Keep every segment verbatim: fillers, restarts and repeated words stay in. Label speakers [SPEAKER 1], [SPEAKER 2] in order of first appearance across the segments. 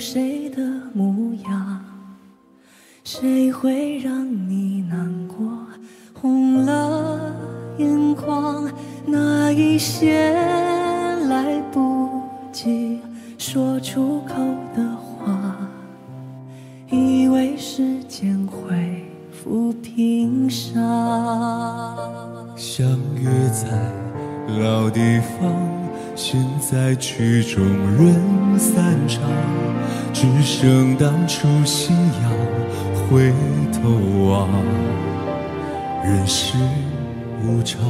[SPEAKER 1] 谁的模样？谁会让你难过？红了眼眶，那一些来不及说出口的话，以为时间会抚平伤。
[SPEAKER 2] 相约在老地方，现在曲终人散场，只剩当初信仰。回头望，人世无常。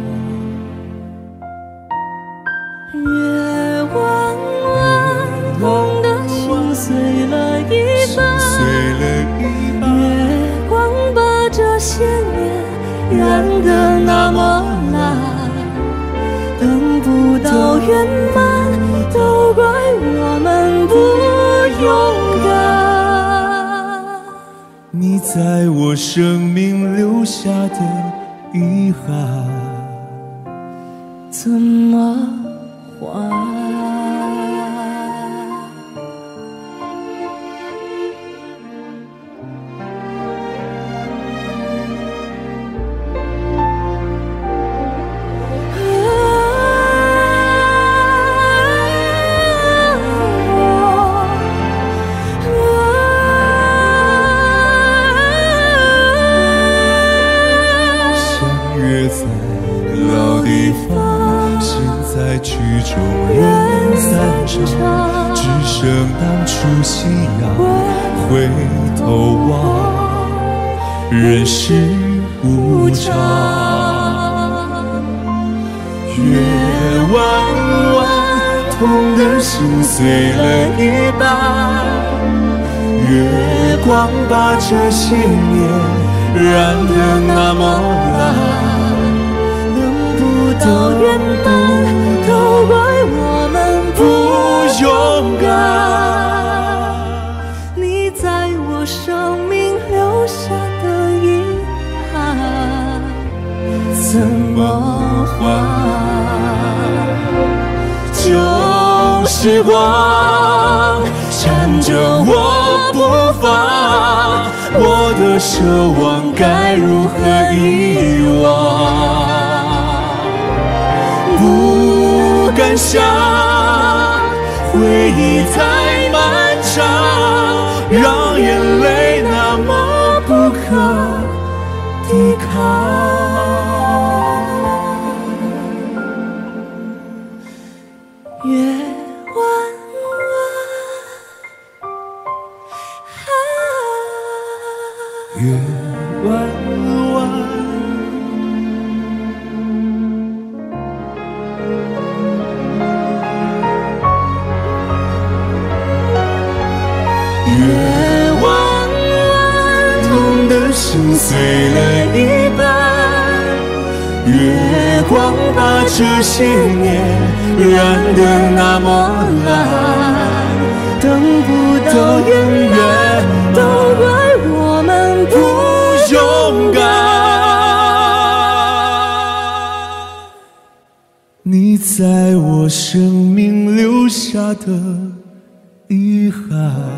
[SPEAKER 1] 月弯弯，痛的心碎了一半，月光把这些年染得那么蓝，等不到圆满，都怪我们不勇敢。
[SPEAKER 2] 你在我生命留下的遗憾，
[SPEAKER 1] 怎么还？
[SPEAKER 2] 曲终人散场，只剩当初信仰。回头望，人世无常。月弯弯，痛的心碎了一半，月光把这些年染得那么蓝，
[SPEAKER 1] 等不到圆满，都怪我们不勇敢。你在我生命留下的遗憾，怎么还？旧时光缠着我不放，我的奢望该如何遗忘？不敢想，回忆太漫长，让眼泪那么不可抵抗。月弯弯，
[SPEAKER 2] 月弯弯。
[SPEAKER 1] 月弯弯，痛的心碎了一半，月光把这些年染得那么蓝，等不到圆满，都怪我们不勇敢。
[SPEAKER 2] 你在我生命留下的遗憾。